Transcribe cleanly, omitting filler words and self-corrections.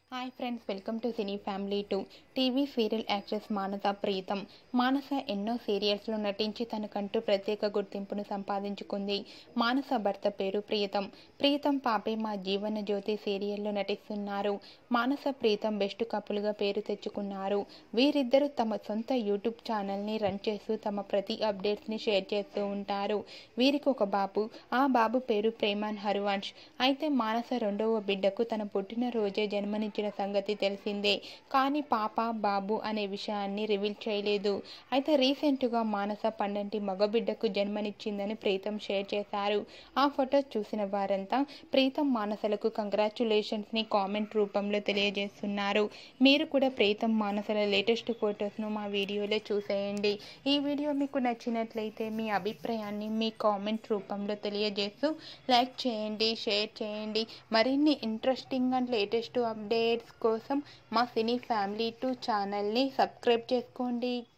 Hi friends, welcome to cine family 2. TV serial actress Manasa Preetham. Manasa ఎన్నో సీరియల్స్లో నటించి తనకంటూ ప్రత్యేక గుర్తింపును సంపాదించుకుంది. మానస భర్త పేరు ప్రీతం పాపే మా జీవన జ్యోతి సీరియల్లో నటిస్తున్నారు. మానస ప్రీతం బెస్ట్ కపుల్గా పేరు తెచ్చుకున్నారు. వీరిద్దరూ తమ సొంత యూట్యూబ్ ఛానల్ని రన్ చేస్తూ తమ ప్రతి అప్డేట్స్ని షేర్ చేస్తూ ఉంటారు. వీరికి ఒక బాబు, ఆ బాబు పేరు ప్రేమాన్ హరువంశ్. అయితే మానస రెండవ బిడ్డకు తన పుట్టినరోజే జన్మనిచ్చిన సంగతి తెలిసిందే. కానీ పాప బాబు అనే విషయాన్ని రివీల్ చేయలేదు. అయితే రీసెంట్గా మానస పండంటి మగబిడ్డకు జన్మనిచ్చిందని ప్రీతం షేర్ చేశారు. ఆ ఫొటోస్ చూసిన వారంతా ప్రీతం మానసలకు కంగ్రాచ్యులేషన్స్ని కామెంట్ రూపంలో తెలియజేస్తున్నారు. మీరు కూడా ప్రీతం మానసల లేటెస్ట్ ఫొటోస్ను మా వీడియోలో చూసేయండి. ఈ వీడియో మీకు నచ్చినట్లయితే మీ అభిప్రాయాన్ని మీ కామెంట్ రూపంలో తెలియజేస్తూ లైక్ చేయండి, షేర్ చేయండి. మరిన్ని ఇంట్రెస్టింగ్ అండ్ లేటెస్ట్ అప్డేట్స్ కోసం మా సినీ ఫ్యామిలీ 2 ఛానల్ని సబ్స్క్రైబ్ చేసుకోండి.